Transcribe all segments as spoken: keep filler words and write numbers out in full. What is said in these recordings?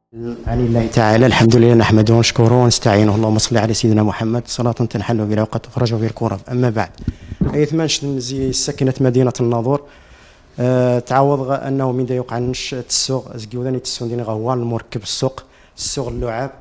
عن الله تعالى الحمد لله نحمده ونشكره ونستعينه اللهم صل على سيدنا محمد صلاة تنحل بلا وقت تفرج به الكرب. أما بعد أيث ما نشد مزي سكنة مدينة الناظور أه تعوض أنه من دا يوقع نش تسوق زكيوداني تسون ديني غوان المركب السوق السوق اللعاب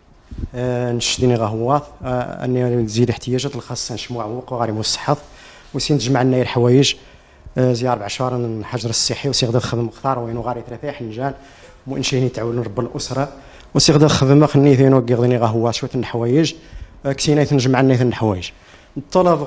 أه نش ديني غهواط أه أني نزيد احتياجات الخاصة نشموع وقو غاري مصحف وسين تجمع لنا الحوايج أه زي أربع شهور الحجر الصحي وسيغدا الخدم مختار وينو غاري ثلاثة حنجان وإنشيني تعاون رب الأسرة وسيغدا الخدمة خني ثينو كيغدني غهوا شوية الحوايج كسينا تنجمع لنا الحوايج الطلب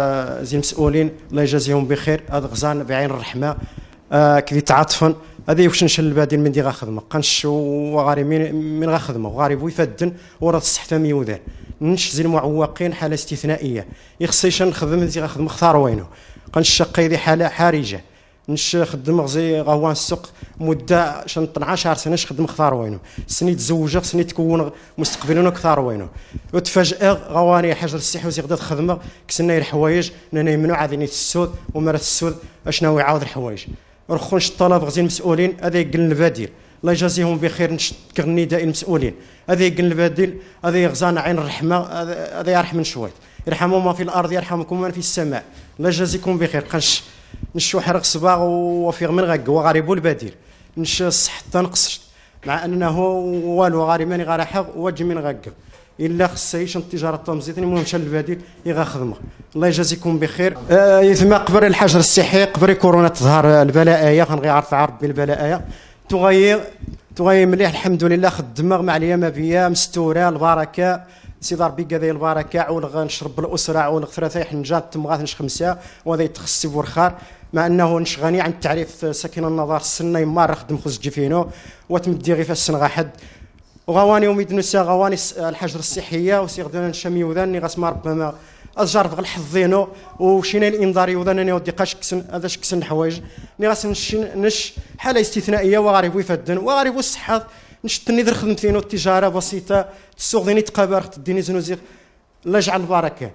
زي المسؤولين الله يجازيهم بخير هذا غزان بعين الرحمة آه كذي تعاطفا هذا يوش نشل البادين من دي غا خدمه قنش وغاري من من غا خدمه وغاري بو يفدن ورا الصحه ميودان نش زي المعوقين حاله استثنائيه يخصيش نخدم زي غا خدمه اختار وينو قنش شقي ذي حاله حرجه نش خدم زي غوان السوق مده شن اثنا عشر سنه نش خدم اختار وينو سني تزوج سني تكون مستقبلنا اكثر وينو وتفاجئ غواني حجر الصحي وزي غدا الخدمه كسنا الحوايج نانا يمنعوا عادين السود ومرات السود اشنو يعاود الحوايج رخونش الطلب غزي المسؤولين هذا يقل البديل الله يجازيهم بخير نشكر النداء المسؤولين هذا يقل البديل هذا يغزانا عين الرحمه هذا يرحم من شويه يرحموا ما في الارض يرحمكم من في السماء الله يجازيكم بخير قنش نشو حرق صباغ وفي من غق وغاربو البديل نش الصحه تنقص مع انه والو غاري ماني غاري حق وجه من غق الا خصيش التجاره التمزيط المهم مشى البديل يغا خدمه الله يجازيكم بخير آه يثما قبل الحجر الصحي قبل كورونا تظهر البلاء كنغي عرف عرب بالبلاء تغير تغير مليح الحمد لله خدمه مع اليماميه مستوره البركه سي ربي كذا البركه عول نشرب الاسره عول ثلاثه حنجات تمغات نش خمسه وهذا يتخصي بورخار مع انه نش غني عن التعريف ساكن النظر السنه يمار خدم خز جفينو وتمدي غير في السن غاحد وغواني وميدنسا غواني الحجر الصحيه وسيغدنا نشمي وذاني غاسما ربما ازجر في الحظينو وشينا الانذار يوذانني ودي قاش كسن هذا كسن حوايج ني غاس نش حاله استثنائيه وغاري يفدن وغاري الصحه نشتني در خدمتينو التجاره بسيطه السوق ديني تقابر تديني زنوزيغ الله يجعل البركه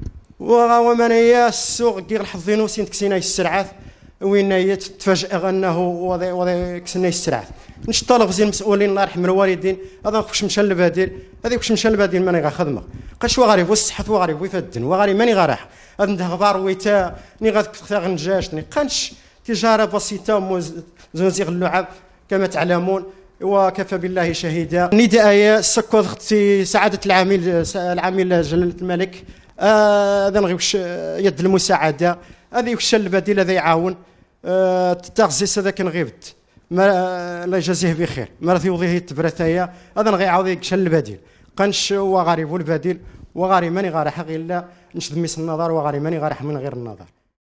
ومنايا السوق كي الحظينو سين كسينا السرعات وين هي تفاجئ انه وضع وضع كسنا السرعات نشطالغ زي المسؤولين الله يرحم الوالدين هذا واش مشى للبديل هذا واش مشى للبديل ماني غا خدمه قاش وغاري الصحه وغاري يفدن وغاري ماني غا راح هذا ندهبار ويتا ني غا نجاش ني قنش تجاره بسيطه زنزيغ اللعب كما تعلمون وكفى بالله شهيدا نداء سكوت اختي سعاده العامل العامل جلاله الملك هذا آه نغيوش يد المساعده هذا يكشل البديل هذا يعاون آه التغزيس هذا كنغيبت ما الله يجازيه بخير مرثي وضيه التبرثايا هذا نغيعاود يكشل البديل قنش وغاري البديل وغاري ماني غاري حق الا نشد ميس النظر وغاري ماني غاري من غير النظر.